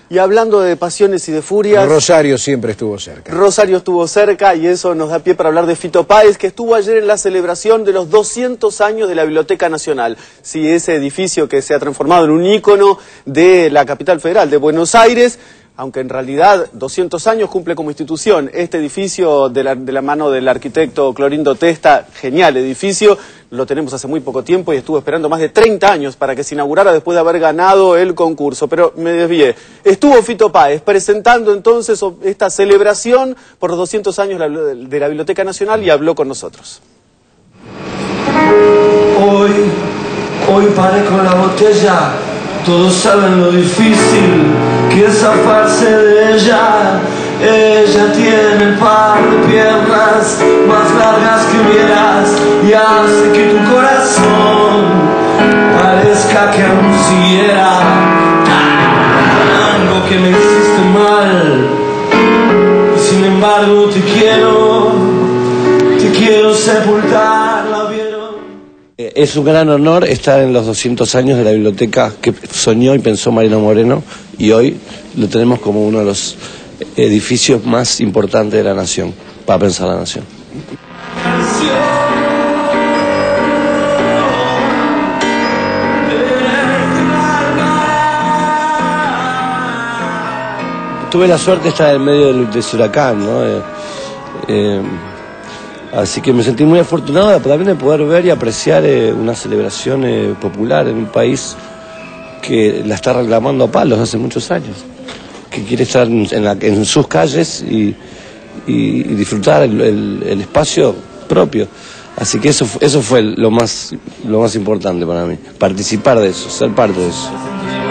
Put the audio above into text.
Y hablando de pasiones y de furias... Rosario siempre estuvo cerca. Rosario estuvo cerca y eso nos da pie para hablar de Fito Páez, que estuvo ayer en la celebración de los 200 años de la Biblioteca Nacional. Sí, ese edificio que se ha transformado en un ícono de la capital federal de Buenos Aires, aunque en realidad 200 años cumple como institución. Este edificio de la mano del arquitecto Clorindo Testa, genial edificio, lo tenemos hace muy poco tiempo y estuvo esperando más de 30 años para que se inaugurara después de haber ganado el concurso. Pero me desvié. Estuvo Fito Páez presentando entonces esta celebración por los 200 años de la Biblioteca Nacional y habló con nosotros. Hoy paré con la botella. Todos saben lo difícil que es zafarse de ella. Ella tiene el par de piernas más largas que hubieras y hace que tu corazón parezca que aún siguiera. Algo que me hiciste mal y sin embargo te quiero sepultar. ¿La vieron? Es un gran honor estar en los 200 años de la biblioteca que soñó y pensó Mariano Moreno, y hoy lo tenemos como uno de los edificios más importantes de la nación, para pensar la nación. Tuve la suerte de estar en medio de ese huracán, ¿no? Así que me sentí muy afortunado también de poder ver y apreciar una celebración popular en un país que la está reclamando a palos hace muchos años, que quiere estar en sus calles y disfrutar el espacio propio. Así que eso fue lo más importante para mí, participar de eso, ser parte de eso.